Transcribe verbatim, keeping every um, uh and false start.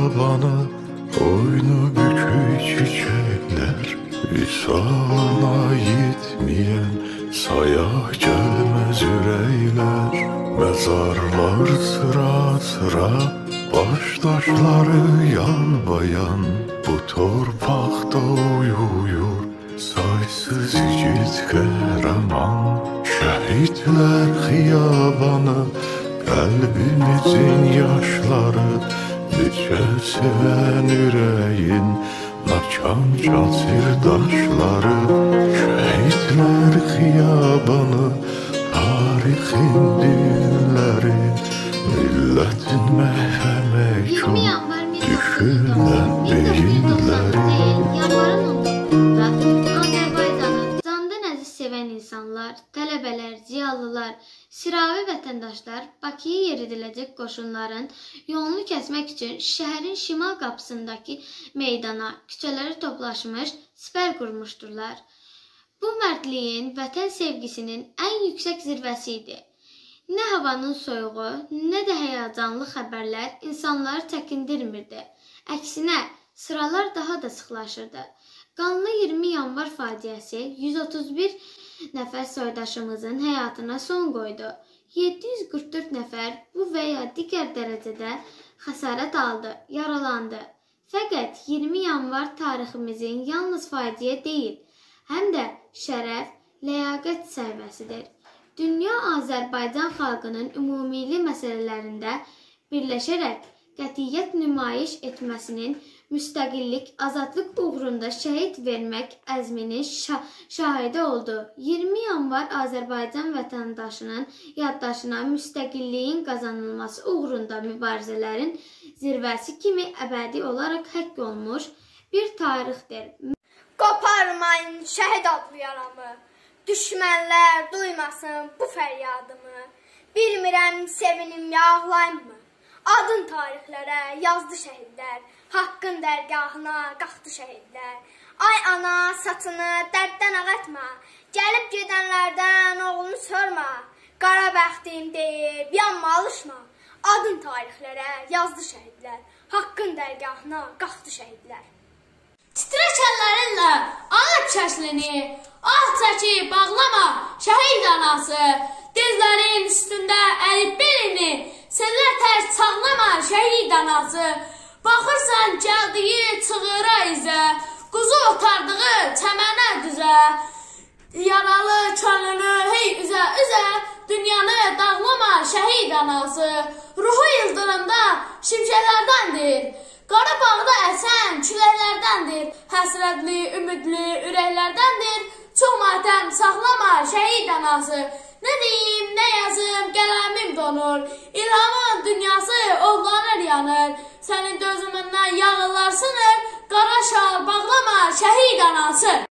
xiyabanı, boynu bükük çiçekler, visalına yetmeyen sayah gelmez ürəklər. Mezarlar sıra sıra, başdaşları yanbayan, bu torpaqda uyuyur saysız yiğit qəhrəman. Şəhidlər xiyabanı, qəlbimizin yaşları, necə sevən ürəyin nakan çatır daşları. Şəhidlər xiyabanı, tarixin düğünləri, milletin məhvəmək üçün düşünən beyinləri. Yanvarın on doqquzunda Azərbaycanın candan əziz sevən insanlar, tələbələr, ziyalılar, sıravi vətəndaşlar Bakıya yeridiləcək qoşunların yolunu kəsmək üçün şəhərin şimal qapısındakı meydana, küçələrə toplaşmış, sipər qurmuşdurlar. Bu mərdliyin, vətən sevgisinin ən yüksək zirvəsi idi. Nə havanın soyuğu, nə də həyəcanlı xəbərlər insanları çəkindirmirdi. Əksinə, sıralar daha da sıxlaşırdı. Qanlı iyirmi yanvar faciəsi yüz otuz bir nəfər soydaşımızın həyatına son qoydu. yeddi yüz qırx dörd nəfər bu və ya digər dərəcədə xəsarət aldı, yaralandı. Fəqət iyirmi yanvar tariximizin yalnız faciə deyil, həm də şərəf, ləyaqət səhvəsidir. Dünya Azərbaycan xalqının ümumili məsələlərində birləşərək qətiyyət nümayiş etməsinin, müstəqillik, azadlıq uğrunda şəhid vermək əzminin şah şahidi oldu. iyirmi yanvar Azərbaycan vətəndaşının yaddaşına müstəqilliyin qazanılması uğrunda mübarizələrin zirvəsi kimi əbədi olaraq həkk olmuş bir tarixdir. Qoparmayın şəhid adlı yaramı, düşmənlər duymasın bu fəryadımı. Bilmirəm sevinim ya ağlayım-mı? Adın tarixlərə yazdı şəhidlər, haqqın dərgahına qalxdı şəhidlər. Ay ana saçını dərddən ağatma, gəlib gedənlərdən oğlunu sorma. Qara bəxtim deyib yanma alışma, adın tarixlərə yazdı şəhidlər, haqqın dərgahına qalxdı şəhidlər. Titrək əllərinlə alıb şəklini, ah çəkib bağlama şəhid anası. Dizlərin üstündə əlib belini, sellər tərs çağlama şəhid anası. Baxırsan gəldiyi çığıra izə, quzu otardığı çəmənə düzə. Yaralı könlünü hey üzə üzə, dünyanı dağlama şəhid anası. Ruhu ildırımda şimşəklərdəndir, Qarabağda əsən küləklərdəndir, həsrətli, ümidli ürəklərdəndir. Çox matəm saxlama şəhid anası. Nə deyim, nə yazım, qələmim donur. İlhamın dünyası ovlanır, yanır. Sənin dözümündən yağıllar sınır, qara şal bağlama şəhid anası.